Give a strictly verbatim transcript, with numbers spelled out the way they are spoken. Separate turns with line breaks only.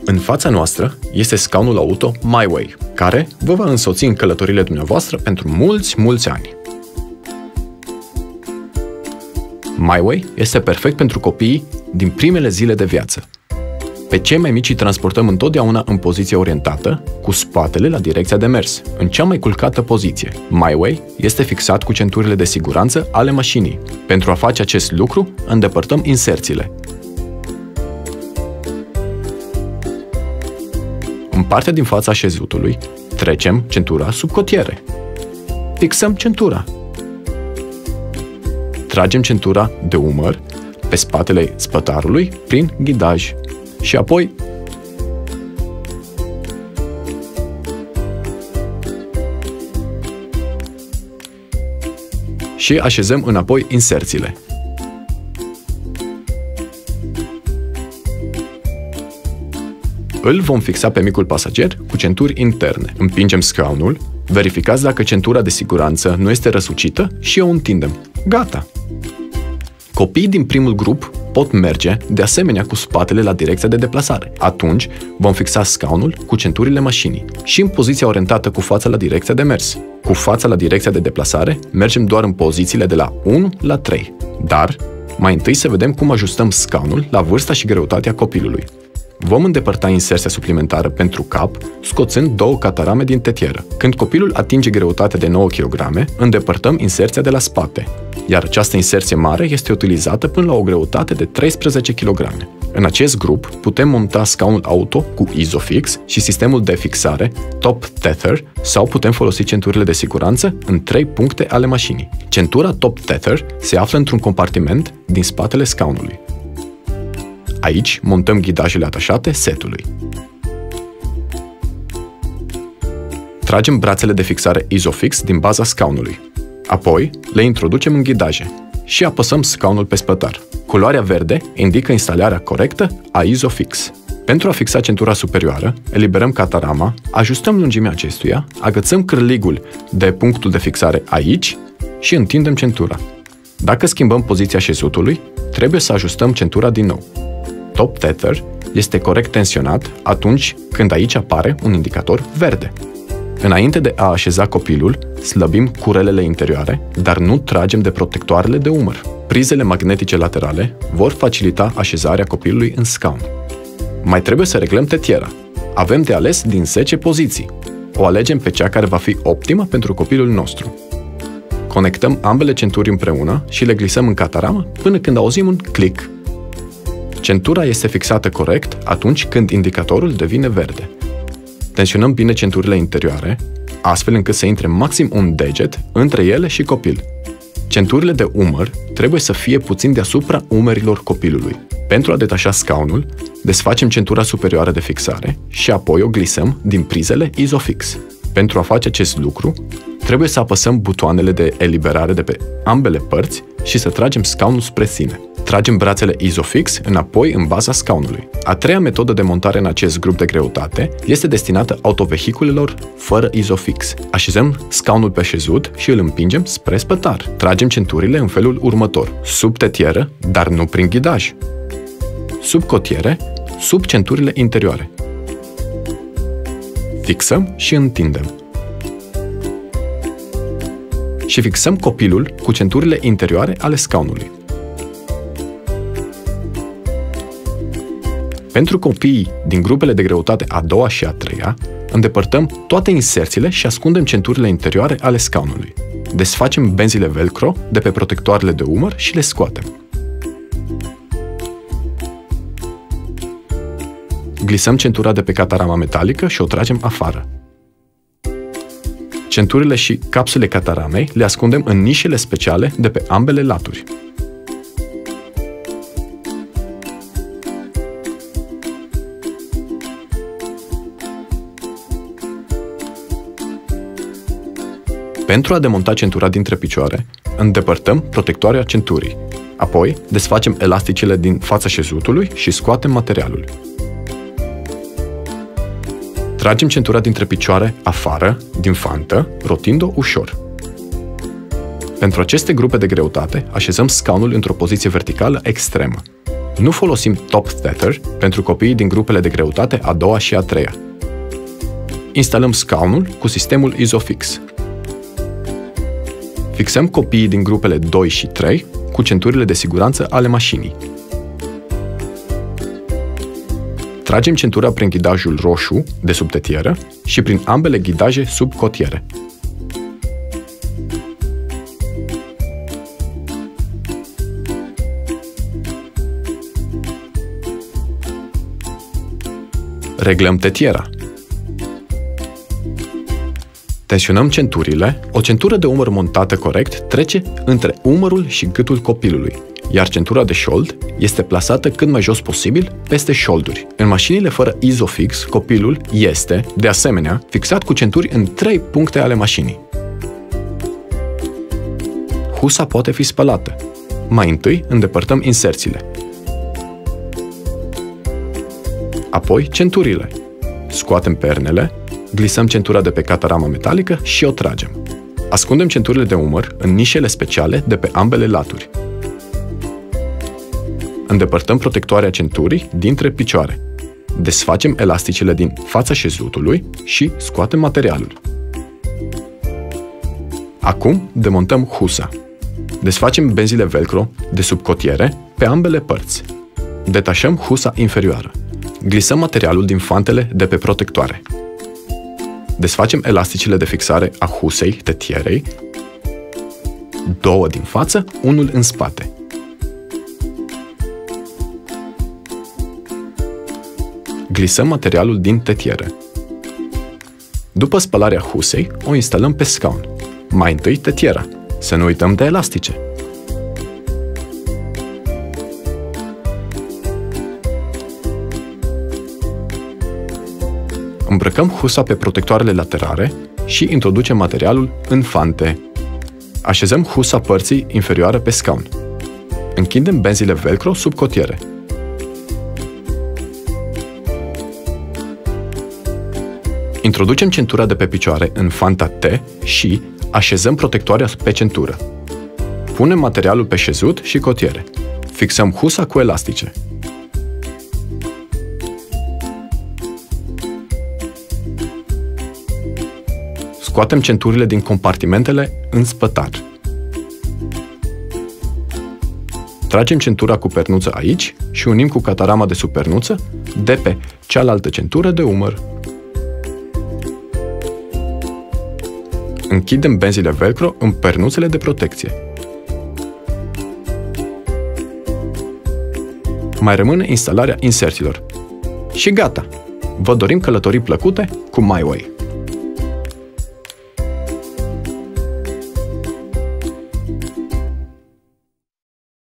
În fața noastră este scaunul auto MyWay, care vă va însoți în călătorile dumneavoastră pentru mulți, mulți ani. MyWay este perfect pentru copiii din primele zile de viață. Pe cei mai mici îi transportăm întotdeauna în poziție orientată, cu spatele la direcția de mers, în cea mai culcată poziție. MyWay este fixat cu centurile de siguranță ale mașinii. Pentru a face acest lucru, îndepărtăm inserțiile. În partea din fața așezutului, trecem centura sub cotiere. Fixăm centura. Tragem centura de umăr pe spatele spătarului prin ghidaj și apoi și așezăm înapoi inserțiile. Îl vom fixa pe micul pasager cu centuri interne. Împingem scaunul, verificați dacă centura de siguranță nu este răsucită și o întindem. Gata! Copiii din primul grup pot merge, de asemenea, cu spatele la direcția de deplasare. Atunci vom fixa scaunul cu centurile mașinii și în poziția orientată cu fața la direcția de mers. Cu fața la direcția de deplasare, mergem doar în pozițiile de la unu la trei. Dar, mai întâi să vedem cum ajustăm scaunul la vârsta și greutatea copilului. Vom îndepărta inserția suplimentară pentru cap, scoțând două catarame din tetieră. Când copilul atinge greutatea de nouă kilograme, îndepărtăm inserția de la spate, iar această inserție mare este utilizată până la o greutate de treisprezece kilograme. În acest grup putem monta scaunul auto cu Isofix și sistemul de fixare Top Tether sau putem folosi centurile de siguranță în trei puncte ale mașinii. Centura Top Tether se află într-un compartiment din spatele scaunului. Aici montăm ghidajele atașate setului. Tragem brațele de fixare Isofix din baza scaunului. Apoi le introducem în ghidaje și apăsăm scaunul pe spătar. Culoarea verde indică instalarea corectă a Isofix. Pentru a fixa centura superioară, eliberăm catarama, ajustăm lungimea acestuia, agățăm cârligul de punctul de fixare aici și întindem centura. Dacă schimbăm poziția așezutului, trebuie să ajustăm centura din nou. Top Tether este corect tensionat atunci când aici apare un indicator verde. Înainte de a așeza copilul, slăbim curelele interioare, dar nu tragem de protectoarele de umăr. Prizele magnetice laterale vor facilita așezarea copilului în scaun. Mai trebuie să reglăm tetiera. Avem de ales din zece poziții. O alegem pe cea care va fi optimă pentru copilul nostru. Conectăm ambele centuri împreună și le glisăm în cataramă până când auzim un click. Centura este fixată corect atunci când indicatorul devine verde. Tensionăm bine centurile interioare, astfel încât să intre maxim un deget între ele și copil. Centurile de umăr trebuie să fie puțin deasupra umerilor copilului. Pentru a detașa scaunul, desfacem centura superioară de fixare și apoi o glisăm din prizele Isofix. Pentru a face acest lucru, trebuie să apăsăm butoanele de eliberare de pe ambele părți și să tragem scaunul spre sine. Tragem brațele Isofix înapoi în baza scaunului. A treia metodă de montare în acest grup de greutate este destinată autovehiculelor fără Isofix. Așezăm scaunul pe așezut și îl împingem spre spătar. Tragem centurile în felul următor: sub tetieră, dar nu prin ghidaj. Sub cotiere, sub centurile interioare. Fixăm și întindem. Și fixăm copilul cu centurile interioare ale scaunului. Pentru copiii din grupele de greutate a doua și a treia, îndepărtăm toate inserțiile și ascundem centurile interioare ale scaunului. Desfacem benzile velcro de pe protectoarele de umăr și le scoatem. Glisăm centura de pe catarama metalică și o tragem afară. Centurile și capsule cataramei le ascundem în nișele speciale de pe ambele laturi. Pentru a demonta centura dintre picioare, îndepărtăm protectoarea centurii. Apoi, desfacem elasticele din fața șezutului și scoatem materialul. Tragem centura dintre picioare afară, din fantă, rotind-o ușor. Pentru aceste grupe de greutate, așezăm scaunul într-o poziție verticală extremă. Nu folosim Top Tether pentru copiii din grupele de greutate a doua și a treia. Instalăm scaunul cu sistemul Isofix. Fixăm copiii din grupele doi și trei cu centurile de siguranță ale mașinii. Tragem centura prin ghidajul roșu de sub tetieră și prin ambele ghidaje sub cotiere. Reglăm tetiera. Tensionăm centurile. O centură de umăr montată corect trece între umărul și gâtul copilului, iar centura de șold este plasată cât mai jos posibil peste șolduri. În mașinile fără Isofix, copilul este, de asemenea, fixat cu centuri în trei puncte ale mașinii. Husa poate fi spălată. Mai întâi îndepărtăm inserțiile. Apoi centurile. Scoatem pernele, glisăm centura de pe catarama metalică și o tragem. Ascundem centurile de umăr în nișele speciale de pe ambele laturi. Îndepărtăm protectoarea centurii dintre picioare. Desfacem elasticele din fața șezutului și scoatem materialul. Acum demontăm husa. Desfacem benzile velcro de sub cotiere pe ambele părți. Detașăm husa inferioară. Glisăm materialul din fantele de pe protectoare. Desfacem elasticile de fixare a husei tetierei, două din față, unul în spate. Glisăm materialul din tetiere. După spălarea husei, o instalăm pe scaun. Mai întâi tetiera. Să nu uităm de elastice. Îmbrăcăm husa pe protectoarele laterale și introducem materialul în fante. Așezăm husa părții inferioare pe scaun. Închidem benzile velcro sub cotiere. Introducem centura de pe picioare în fanta T și așezăm protectoarea pe centură. Punem materialul pe șezut și cotiere. Fixăm husa cu elastice. Scoatem centurile din compartimentele în spătar. Tragem centura cu pernuță aici și unim cu catarama de sub pernuță de pe cealaltă centură de umăr. Închidem benzile velcro în pernuțele de protecție. Mai rămâne instalarea inserților. Și gata! Vă dorim călătorii plăcute cu MyWay!